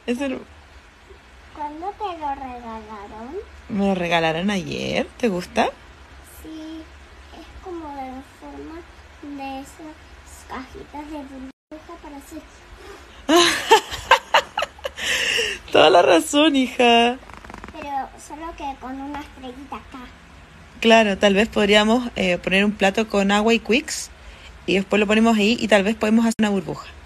¿Cuándo te lo regalaron? Me lo regalaron ayer. ¿Te gusta? Sí, es como de forma de esas cajitas de burbuja para hacer. Toda la razón, hija. Pero solo que con una estrellita acá. Claro, tal vez podríamos poner un plato con agua y Quicks y después lo ponemos ahí y tal vez podemos hacer una burbuja.